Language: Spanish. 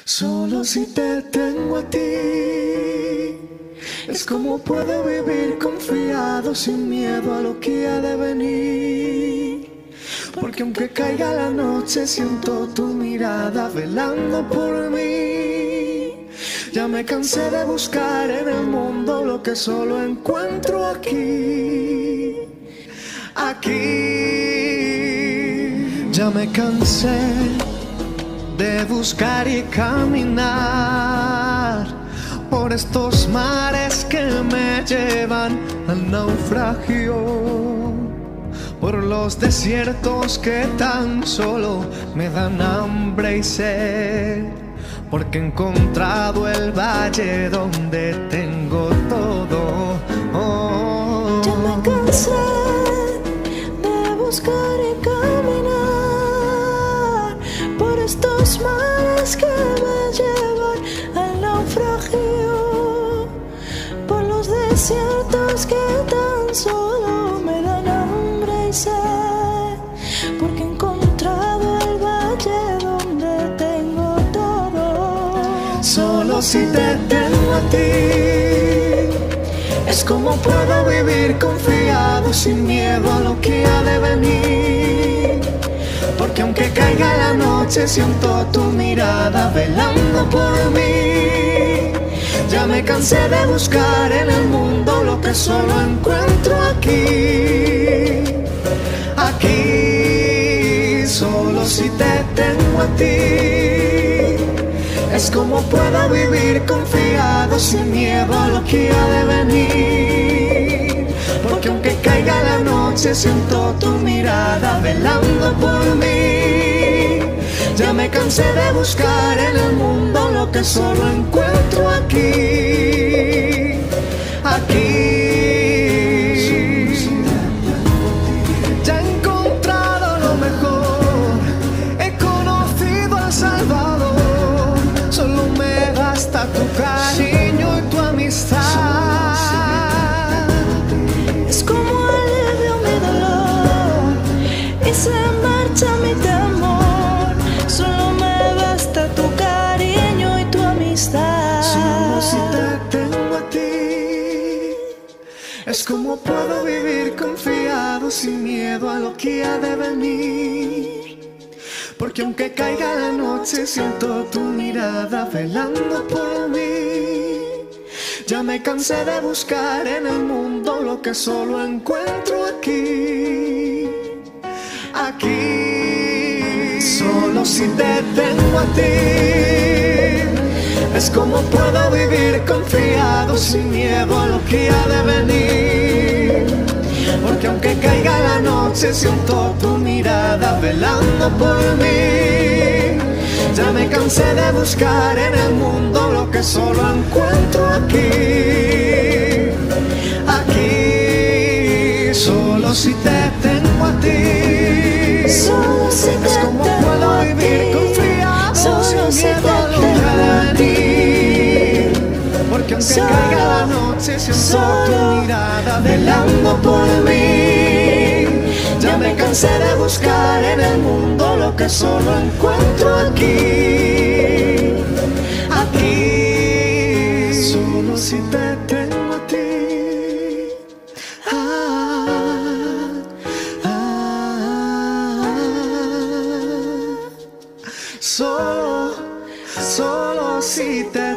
Solo si te tengo a ti, es como puedo vivir confiado sin miedo a lo que ha de venir. Porque aunque caiga la noche siento tu mirada velando por mí. Ya me cansé de buscar en el mundo lo que solo encuentro aquí. Aquí. Ya me cansé de buscar y caminar por estos mares que me llevan al naufragio, por los desiertos que tan solo me dan hambre y sed, porque he encontrado el valle donde tengo todo. Oh. Ya me cansé de buscar y caminar por estos mares que me llevan al naufragio, por los desiertos que tan solo me dan hambre y sed, porque he encontrado el valle donde tengo todo. Solo si te tengo a ti, es como puedo vivir confiado sin miedo a lo que ha de venir. Porque aunque caiga la noche siento tu mirada velando por mí. Ya me cansé de buscar en el mundo lo que solo encuentro aquí. Aquí, solo si te tengo a ti, es como puedo vivir confiado sin miedo a lo que ha de venir. Porque aunque caiga la noche siento tu mirada velando por mí. Ya me cansé de buscar en el mundo lo que solo encuentro aquí. Aquí. Ya he encontrado lo mejor, he conocido al Salvador. Solo me basta tu cariño y tu amistad. Es como alivio mi dolor y se marcha mi temor. Solo me basta tu cariño y tu amistad. Solo si te tengo a ti, es como puedo vivir confiado sin miedo a lo que ha de venir. Porque aunque caiga la noche siento tu mirada velando por mí. Ya me cansé de buscar en el mundo lo que solo encuentro aquí. Aquí. Solo si te tengo a ti, es como puedo vivir confiado sin miedo a lo que ha de venir. Porque aunque caiga la noche siento tu mirada velando por mí. Ya me cansé de buscar en el mundo lo que solo encuentro aquí. Aquí, solo si te tengo a ti. Solo si Es te como tengo puedo a vivir ti. confiado Solo sin si miedo a te lo que ha de venir. Porque aunque Solo, caiga la noche siento solo tu mirada velando por mí. Ya me cansé de buscar en el mundo lo que solo encuentro aquí. Aquí, solo si te tengo a ti. Ah, ah, solo si te